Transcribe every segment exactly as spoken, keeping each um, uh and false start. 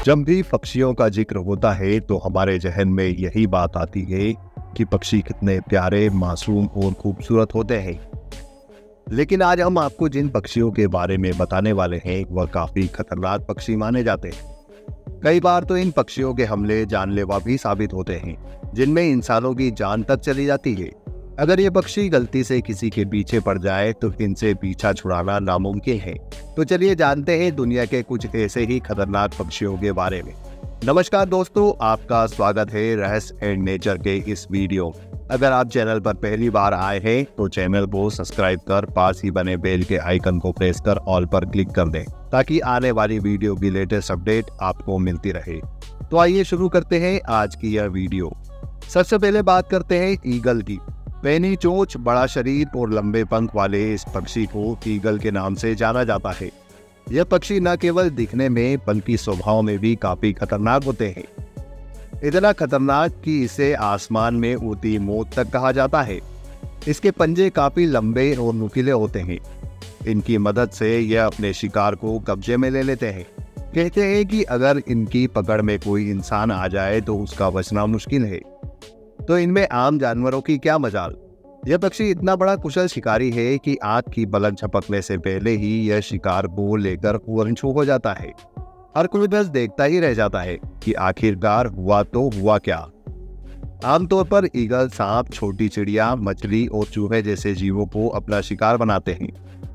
जब भी पक्षियों का जिक्र होता है तो हमारे जहन में यही बात आती है कि पक्षी कितने प्यारे, मासूम और खूबसूरत होते हैं। लेकिन आज हम आपको जिन पक्षियों के बारे में बताने वाले हैं वह काफी खतरनाक पक्षी माने जाते हैं। कई बार तो इन पक्षियों के हमले जानलेवा भी साबित होते हैं, जिनमें इंसानों की जान तक चली जाती है। अगर ये पक्षी गलती से किसी के पीछे पड़ जाए तो इनसे पीछा छुड़ाना नामुमकिन है। तो चलिए जानते हैं दुनिया के कुछ ऐसे ही खतरनाक पक्षियों के बारे में। नमस्कार दोस्तों, आपका स्वागत है रहस्य एंड नेचर के इस वीडियो। अगर आप चैनल पर पहली बार आए हैं तो चैनल को सब्सक्राइब कर पास ही बने बेल के आइकन को प्रेस कर ऑल पर क्लिक कर दें, ताकि आने वाली वीडियो की लेटेस्ट अपडेट आपको मिलती रहे। तो आइए शुरू करते हैं आज की यह वीडियो। सबसे पहले बात करते हैं ईगल की। पैनी चोंच, बड़ा शरीर और लंबे पंख वाले इस पक्षी को ईगल के नाम से जाना जाता है। यह पक्षी न केवल दिखने में बल्कि स्वभाव में भी काफी खतरनाक होते हैं। इतना खतरनाक कि इसे आसमान में उड़ती मौत तक कहा जाता है। इसके पंजे काफी लंबे और नुकीले होते हैं। इनकी मदद से यह अपने शिकार को कब्जे में ले लेते हैं। कहते हैं कि अगर इनकी पकड़ में कोई इंसान आ जाए तो उसका बचना मुश्किल है। तो इनमें आम जानवरों की क्या मजाल। यह पक्षी इतना बड़ा कुशल शिकारी है कि आंख की पलक झपकने से पहले ही यह शिकार को लेकर उड़न छू हो जाता है। हर कोई बस देखता ही रह जाता है कि आखिरकार हुआ तो हुआ क्या। आमतौर पर ईगल सांप, छोटी चिड़िया, मछली और चूहे जैसे जीवों को अपना शिकार बनाते हैं।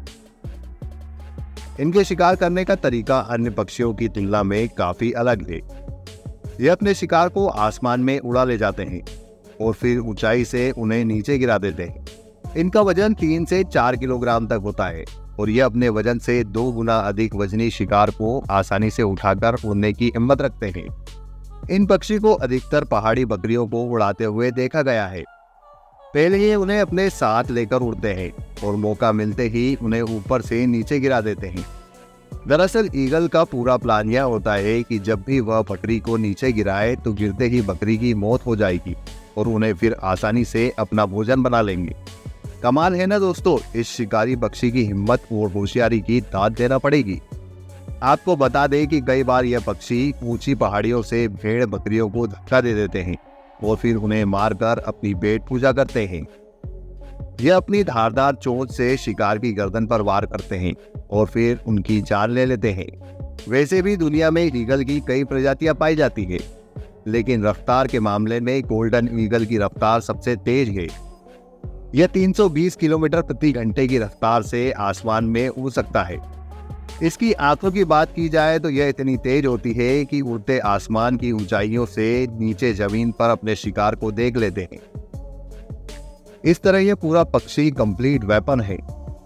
इनके शिकार करने का तरीका अन्य पक्षियों की तुलना में काफी अलग है। यह अपने शिकार को आसमान में उड़ा ले जाते हैं और फिर ऊंचाई से उन्हें नीचे गिरा देते हैं। इनका वजन तीन से चार किलोग्राम तक होता है और यह अपने वजन से दो गुना अधिक वजनी शिकार को आसानी से उठाकर उड़ने की हिम्मत रखते हैं। इन पक्षी को अधिकतर पहाड़ी बकरियों को उड़ाते हुए देखा गया है। पहले ही उन्हें अपने साथ लेकर उड़ते हैं और मौका मिलते ही उन्हें ऊपर से नीचे गिरा देते हैं। दरअसल ईगल का पूरा प्लान यह होता है कि जब भी वह बकरी को नीचे गिराए तो गिरते ही बकरी की मौत हो जाएगी और उन्हें फिर आसानी से अपना भोजन बना लेंगे। कमाल है ना दोस्तों, इस शिकारी पक्षी की हिम्मत और होशियारी की दाद देना पड़ेगी। आपको बता दें कि कई बार यह पक्षी ऊंची पहाड़ियों से भेड़ बकरियों को धक्का दे देते हैं और फिर उन्हें मारकर अपनी पेट पूजा करते हैं। यह अपनी धारदार चोंच से शिकार की गर्दन पर वार करते हैं और फिर उनकी जान ले लेते हैं। वैसे भी दुनिया में ईगल की कई प्रजातियां पाई जाती है, लेकिन रफ्तार के मामले में गोल्डन ईगल की रफ्तार सबसे तेज है। यह तीन सौ बीस किलोमीटर प्रति घंटे की रफ्तार से आसमान में उड़ सकता है। इसकी आंखों की बात की जाए तो यह इतनी तेज होती है कि उड़ते आसमान की ऊंचाइयों से नीचे जमीन पर अपने शिकार को देख लेते हैं। इस तरह यह पूरा पक्षी कंप्लीट वेपन है।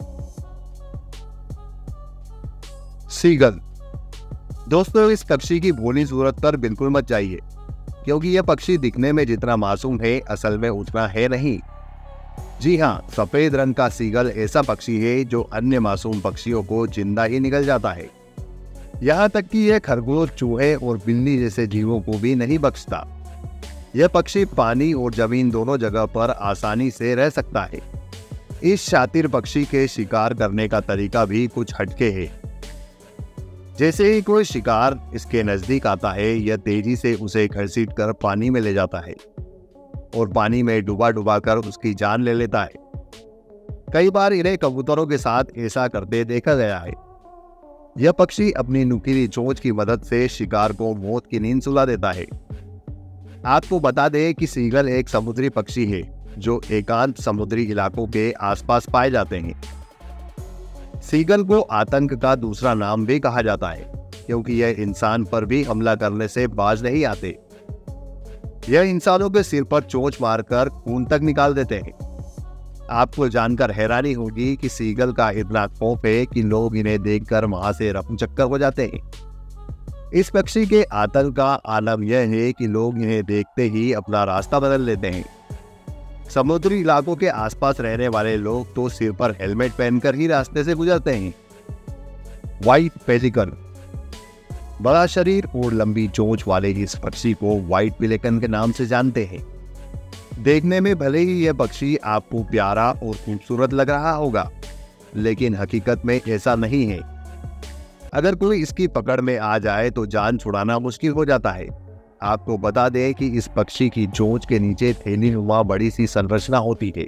सीगल। दोस्तों, इस पक्षी की भोली सूरत पर बिल्कुल मत जाइए, क्योंकि यह पक्षी दिखने में जितना मासूम है असल में उतना है नहीं। जी हाँ, सफेद रंग का सीगल ऐसा पक्षी है जो अन्य मासूम पक्षियों को जिंदा ही निगल जाता है। यहाँ तक कि यह खरगोश, चूहे और बिल्ली जैसे जीवों को भी नहीं बख्शता। यह पक्षी पानी और जमीन दोनों जगह पर आसानी से रह सकता है। इस शातिर पक्षी के शिकार करने का तरीका भी कुछ हटके है। जैसे ही कोई शिकार इसके नजदीक आता है, यह तेजी से उसे घसीट कर पानी में ले जाता है और पानी में डुबा डुबा कर उसकी जान ले लेता है। कई बार इन्हें कबूतरों के साथ ऐसा करते देखा गया है। यह पक्षी अपनी नुकीली चोंच की मदद से शिकार को मौत की नींद सुला देता है। आपको बता दें कि सीगल एक समुद्री पक्षी है जो एकांत समुद्री इलाकों के आसपास पाए जाते हैं। सीगल को आतंक का दूसरा नाम भी कहा जाता है, क्योंकि यह इंसान पर भी हमला करने से बाज नहीं आते। यह इंसानों के सिर पर चोंच मारकर खून तक निकाल देते हैं। आपको जानकर हैरानी होगी कि सीगल का इतना खौफ है कि लोग इन्हें देखकर वहां से रफू चक्कर हो जाते हैं। इस पक्षी के आतंक का आलम यह है कि लोग इन्हें देखते ही अपना रास्ता बदल लेते हैं। समुद्री इलाकों के आसपास रहने वाले लोग तो सिर पर हेलमेट पहनकर ही रास्ते से गुजरते हैं। White pelican. बड़ा शरीर और लंबी चोंच वाले इस पक्षी को व्हाइट पेलिकन के नाम से जानते हैं। देखने में भले ही यह पक्षी आपको प्यारा और खूबसूरत लग रहा होगा, लेकिन हकीकत में ऐसा नहीं है। अगर कोई इसकी पकड़ में आ जाए तो जान छुड़ाना मुश्किल हो जाता है। आपको बता दें कि इस पक्षी की चोंच के नीचे थैली नुमा बड़ी सी संरचना होती है।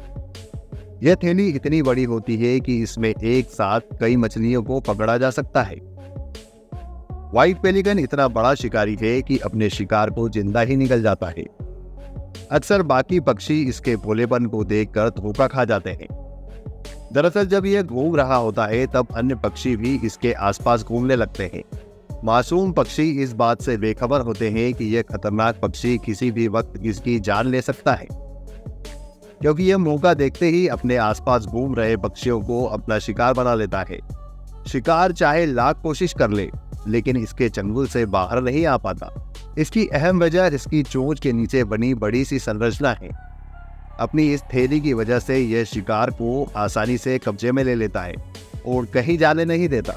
यह थैली इतनी बड़ी होती है कि इसमें एक साथ कई मछलियों को पकड़ा जा सकता है। व्हाइट पेलिकन इतना बड़ा शिकारी है कि अपने शिकार को जिंदा ही निगल जाता है। अक्सर बाकी पक्षी इसके भोलेपन को देखकर धोखा खा जाते हैं। दरअसल जब यह घूम रहा होता है तब अन्य पक्षी भी इसके आसपास घूमने लगते हैं। मासूम पक्षी इस बात से बेखबर होते हैं कि यह खतरनाक पक्षी किसी भी वक्त इसकी जान ले सकता है, क्योंकि यह मौका देखते ही अपने आसपास घूम रहे पक्षियों को अपना शिकार बना लेता है। शिकार चाहे लाख कोशिश कर ले, लेकिन इसके चंगुल से बाहर नहीं आ पाता। इसकी अहम वजह इसकी चोंच के नीचे बनी बड़ी सी संरचना है। अपनी इस थैली की वजह से यह शिकार को आसानी से कब्जे में ले लेता है और कहीं जाने नहीं देता।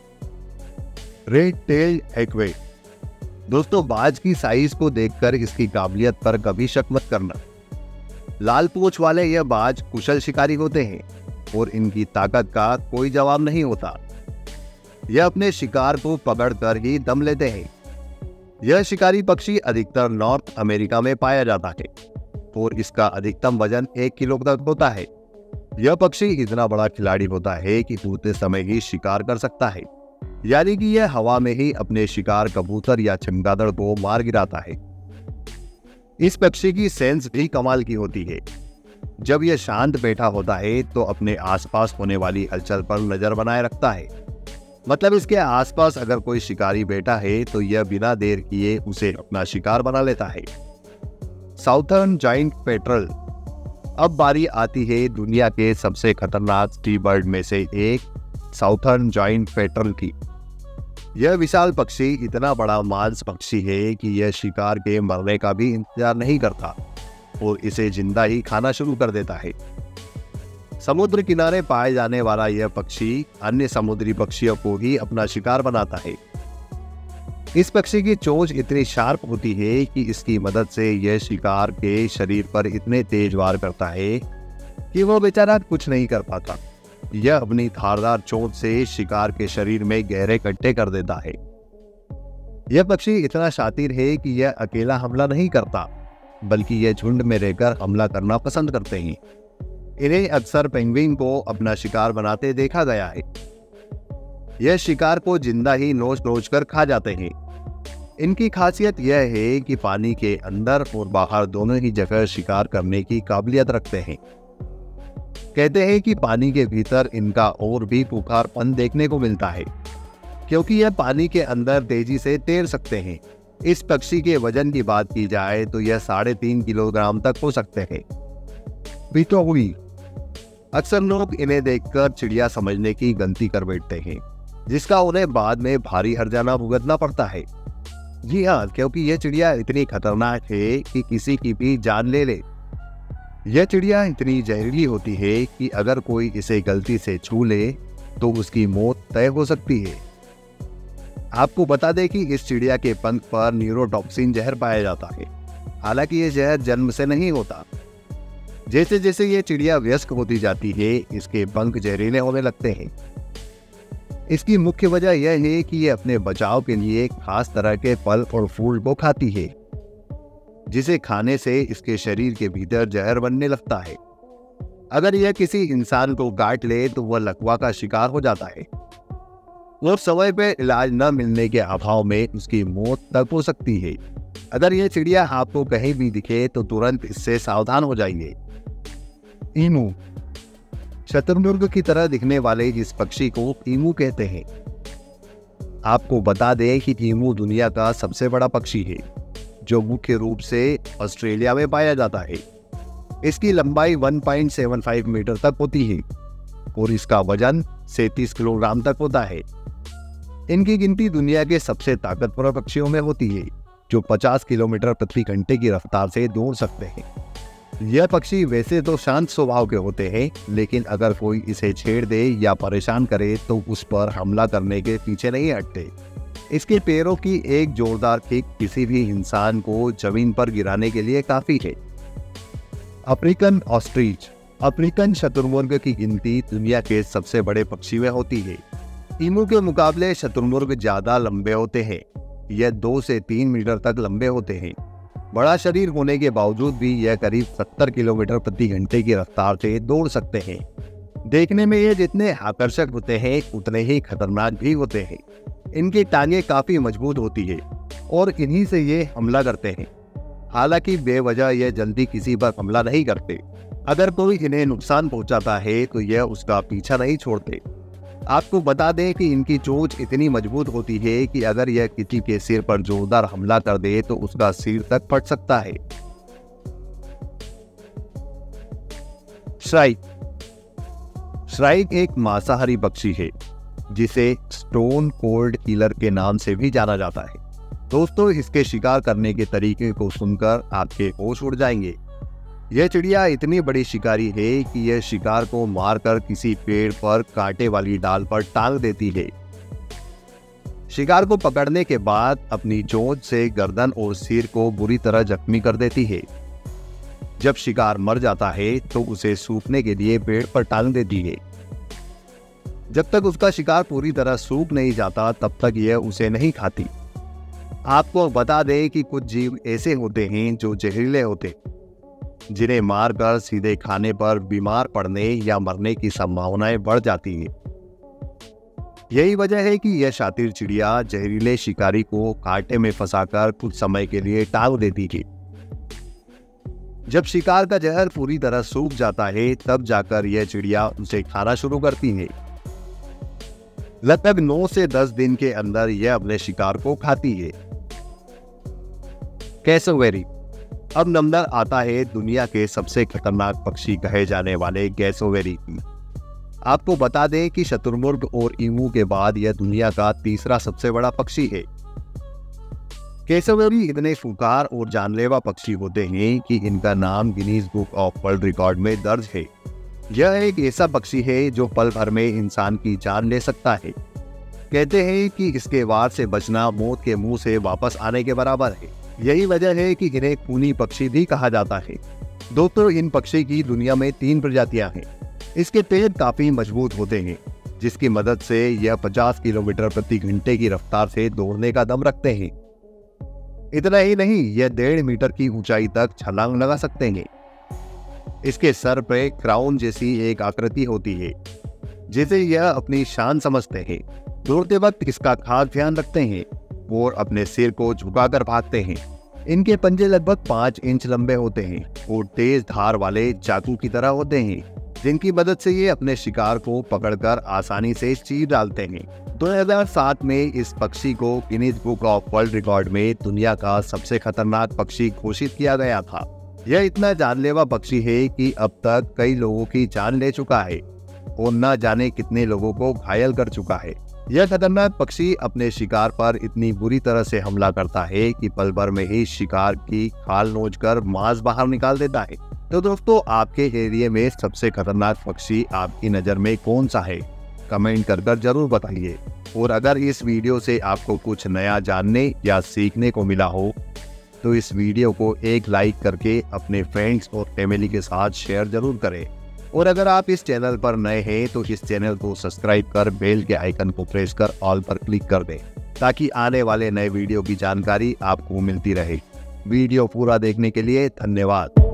रेड टेल एक्वे। दोस्तों, बाज की साइज को देखकर इसकी काबिलियत पर कभी शक मत करना। लाल पूंछ वाले यह बाज कुशल शिकारी होते हैं और इनकी ताकत का कोई जवाब नहीं होता। यह अपने शिकार को पकड़कर ही दम लेते हैं। यह शिकारी पक्षी अधिकतर नॉर्थ अमेरिका में पाया जाता है और इसका अधिकतम वजन एक किलो तक होता है। यह पक्षी इतना बड़ा खिलाड़ी होता है कि उड़ते समय ही शिकार कर सकता है, यानी कि यह हवा में ही अपने शिकार कबूतर या चमगादड़ को मार गिराता है। इस पक्षी की सेंस भी कमाल की होती है। जब यह शांत बैठा होता है तो अपने आसपास होने वाली हलचल पर नजर बनाए रखता है। मतलब इसके आसपास अगर कोई शिकारी बैठा है तो यह बिना देर किए उसे अपना शिकार बना लेता है। Southern giant petrel. अब बारी आती है दुनिया के सबसे खतरनाक सी बर्ड में से एक साउथर्न जायंट पेट्रल की। यह विशाल पक्षी इतना बड़ा मांस पक्षी है कि यह शिकार के मरने का भी इंतजार नहीं करता और इसे जिंदा ही खाना शुरू कर देता है। समुद्र किनारे पाए जाने वाला यह पक्षी अन्य समुद्री पक्षियों को ही अपना शिकार बनाता है। इस पक्षी की चोंच इतनी शार्प होती है कि इसकी मदद से यह शिकार के शरीर पर इतने तेज वार करता है कि वो बेचारा कुछ नहीं कर पाता। यह अपनी धारदार चोंच से शिकार के शरीर में गहरे गड्ढे कर देता है। यह पक्षी इतना शातिर है कि यह अकेला हमला नहीं करता, बल्कि यह झुंड में रहकर हमला करना पसंद करते हैं। इन्हें अक्सर पेंगुइन को अपना शिकार बनाते देखा गया है। यह शिकार को जिंदा ही नोच नोच कर खा जाते हैं। इनकी खासियत यह है कि पानी के अंदर और बाहर दोनों ही जगह शिकार करने की काबिलियत रखते हैं। कहते हैं कि पानी के भीतर इनका और भी पुकारपन देखने को मिलता है, क्योंकि यह पानी के अंदर तेजी से तैर सकते हैं। इस पक्षी के वजन की बात की जाए तो यह साढ़े तीन किलोग्राम तक हो सकते हैं। बिटोहुई। अक्सर लोग इन्हें देखकर चिड़िया समझने की गलती कर बैठते हैं, जिसका उन्हें बाद में भारी हर्जाना भुगतना पड़ता है। जी हाँ, क्योंकि यह चिड़िया इतनी खतरनाक है कि किसी की भी जान ले ले। यह चिड़िया इतनी जहरीली होती है कि अगर कोई इसे गलती से छू ले तो उसकी मौत तय हो सकती है। आपको बता दें कि इस चिड़िया के पंख पर न्यूरोटॉक्सिन जहर पाया जाता है। हालांकि यह जहर जन्म से नहीं होता। जैसे जैसे ये चिड़िया वयस्क होती जाती है, इसके पंख जहरीले होने लगते हैं। इसकी मुख्य वजह यह है कि यह अपने बचाव के लिए खास तरह के फल और फूल को खाती है, जिसे खाने से इसके शरीर के भीतर जहर बनने लगता है। अगर यह किसी इंसान को काट ले तो वह लकवा का शिकार हो जाता है और समय पे इलाज न मिलने के अभाव में उसकी मौत तक हो सकती है। अगर यह चिड़िया आपको कहीं भी दिखे तो तुरंत इससे सावधान हो जाइए। ईमू। शतुरमुर्ग की तरह दिखने वाले इस पक्षी को ईमू कहते हैं। आपको बता दें कि ईमू दुनिया का सबसे बड़ा पक्षी है, जो मुख्य रूप से ऑस्ट्रेलिया में पाया जाता है। इसकी लंबाई एक पॉइंट सात पाँच मीटर तक होती है और इसका वजन सैंतीस किलोग्राम तक होता है। इनकी गिनती दुनिया के सबसे ताकतवर पक्षियों में होती है, जो पचास किलोमीटर प्रति घंटे की रफ्तार से दौड़ सकते हैं। यह पक्षी वैसे तो शांत स्वभाव के होते हैं, लेकिन अगर कोई इसे छेड़ दे या परेशान करे तो उस पर हमला करने के पीछे नहीं हटते। इसके पैरों की एक जोरदार किक किसी भी इंसान को जमीन पर गिराने के लिए काफी है। African ostrich. अफ्रीकन शतुरमुर्ग की गिनती दुनिया के सबसे बड़े पक्षी में होती है। ईमू के मुकाबले शुतुरमुर्ग ज्यादा लंबे होते हैं। यह दो से तीन मीटर तक लंबे होते हैं। बड़ा शरीर होने के बावजूद भी यह करीब सत्तर किलोमीटर प्रति घंटे की रफ्तार से दौड़ सकते हैं। देखने में ये जितने आकर्षक होते हैं उतने ही खतरनाक भी होते हैं। इनकी टांगें काफी मजबूत होती है और इन्हीं से ये हमला करते हैं। हालांकि बेवजह यह जल्दी किसी पर हमला नहीं करते। अगर कोई इन्हें नुकसान पहुंचाता है तो यह उसका पीछा नहीं छोड़ते। आपको बता दें कि इनकी चोंच इतनी मजबूत होती है कि अगर यह किसी के सिर पर जोरदार हमला कर दे तो उसका सिर तक फट सकता है। श्राइक श्राइक एक मांसाहारी पक्षी है जिसे स्टोन कोल्ड किलर के नाम से भी जाना जाता है। दोस्तों, इसके शिकार करने के तरीके को सुनकर आपके होश उड़ जाएंगे। यह चिड़िया इतनी बड़ी शिकारी है कि यह शिकार को मारकर किसी पेड़ पर कांटे वाली डाल पर टांग देती है। शिकार को पकड़ने के बाद अपनी चोंच से गर्दन और सिर को बुरी तरह जख्मी कर देती है। जब शिकार मर जाता है तो उसे सूखने के लिए पेड़ पर टांग देती है। जब तक उसका शिकार पूरी तरह सूख नहीं जाता तब तक यह उसे नहीं खाती। आपको बता दें कि कुछ जीव ऐसे होते हैं जो जहरीले होते हैं, जिन्हें मारकर सीधे खाने पर बीमार पड़ने या मरने की संभावनाएं बढ़ जाती हैं। यही वजह है कि यह शातिर चिड़िया जहरीले शिकारी को कांटे में फंसाकर कुछ समय के लिए टांग देती है। जब शिकार का जहर पूरी तरह सूख जाता है तब जाकर यह चिड़िया उसे खाना शुरू करती है। लगभग नौ से दस दिन के अंदर यह अपने शिकार को खाती है। कैसोवेरी। अब नंबर आता है दुनिया के सबसे खतरनाक पक्षी कहे जाने वाले कैसोवेरी की। आपको बता दें कि शुतुरमुर्ग और ईमू के बाद यह दुनिया का तीसरा सबसे बड़ा पक्षी है। कैसोवेरी इतने फुकार और जानलेवा पक्षी होते हैं कि इनका नाम Guinness book of world record में दर्ज है। यह एक ऐसा पक्षी है जो पल भर में इंसान की जान ले सकता है। कहते हैं कि इसके वार से बचना मौत के मुंह से वापस आने के बराबर है। यही वजह है कि इन्हें खूनी पक्षी भी कहा जाता है। दोस्तों, इन पक्षी की दुनिया में तीन प्रजातियां हैं। इसके पेट काफी मजबूत होते हैं, जिसकी मदद से यह पचास किलोमीटर प्रति घंटे की रफ्तार से दौड़ने का दम रखते हैं। इतना ही नहीं, यह डेढ़ मीटर की ऊंचाई तक छलांग लगा सकते हैं। इसके सर पे क्राउन जैसी एक आकृति होती है, जिसे यह अपनी शान समझते हैं। दौड़ते वक्त इसका खास ध्यान रखते हैं और अपने सिर को झुकाकर भागते हैं। इनके पंजे लगभग पाँच इंच लंबे होते हैं और तेज धार वाले चाकू की तरह होते हैं, जिनकी मदद से ये अपने शिकार को पकड़कर आसानी से चीर डालते हैं। दो हज़ार सात में इस पक्षी को Guinness book of world record में दुनिया का सबसे खतरनाक पक्षी घोषित किया गया था। यह इतना जानलेवा पक्षी है कि अब तक कई लोगों की जान ले चुका है और न जाने कितने लोगों को घायल कर चुका है। यह खतरनाक पक्षी अपने शिकार पर इतनी बुरी तरह से हमला करता है कि पल भर में ही शिकार की खाल नोचकर मांस बाहर निकाल देता है। तो दोस्तों, आपके एरिया में सबसे खतरनाक पक्षी आपकी नज़र में कौन सा है? कमेंट कर कर जरूर बताइए। और अगर इस वीडियो से आपको कुछ नया जानने या सीखने को मिला हो तो इस वीडियो को एक लाइक करके अपने फ्रेंड्स और फैमिली के साथ शेयर जरूर करें। और अगर आप इस चैनल पर नए हैं तो इस चैनल को सब्सक्राइब कर बेल के आइकन को प्रेस कर ऑल पर क्लिक कर दें, ताकि आने वाले नए वीडियो की जानकारी आपको मिलती रहे। वीडियो पूरा देखने के लिए धन्यवाद।